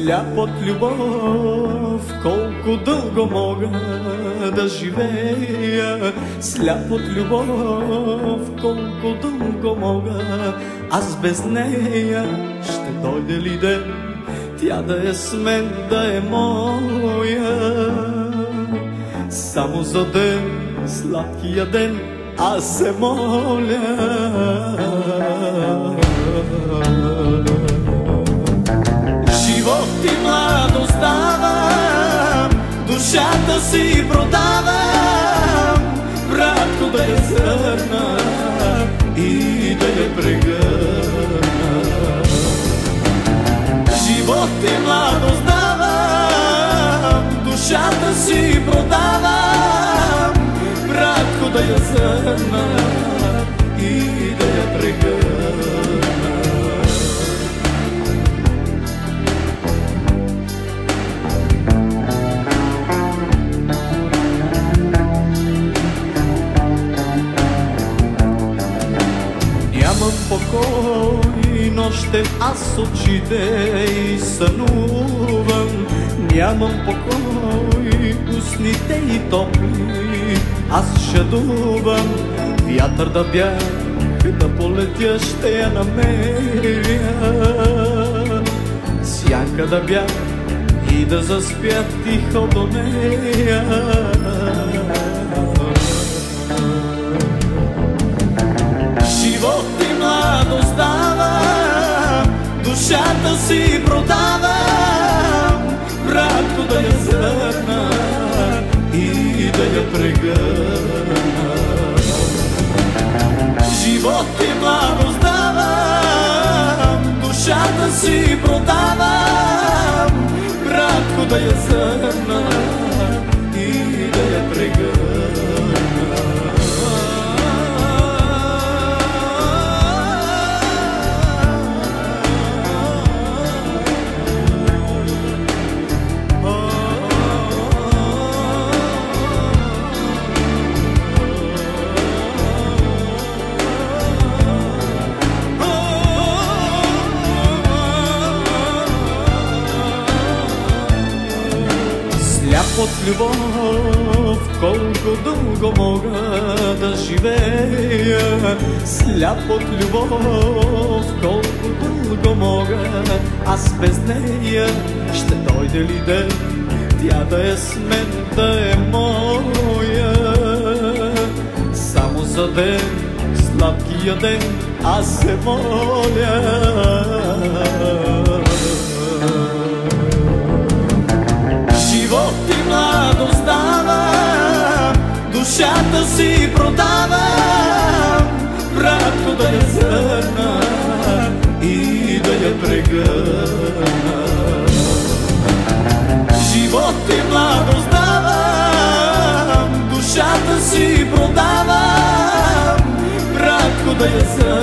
Сляп от любов, колко дълго мога да живея. Сляп от любов, колко дълго мога аз без нея. Ще дойде ли ден, тя да е с мен, да е моя? Само за ден, сладкия ден, аз се моля. Живот и младост давам, душата си продавам, братко, да я зърна и да я прегърна. Живот и младост давам, душата си продавам, братко, да я зърна и да я прегърна. Нямам покой нощем аз очите и сънувам. Нямам покой устните и топли аз шадувам. Вятър да бях, да полетя, ще я намеря. Сянка да бях и да заспя тихо до нея. Живот и младост давам, душата си продавам, братко, да я зърна и да я прегърна. Живот и младост давам, душата си продавам, братко, да я зърна и да я прегърна. Сляп от любов, колко дълго мога да живея. Сляп от любов, колко дълго мога аз без нея. Ще дойде ли ден, тя да е с мен, да е моя? Само за ден, сладкия ден, аз се моля. Живот и младост давам, душата си продавам, братко, да я зърна и да я прегърна. Живот и младост давам, душата си продавам, братко, да я зърна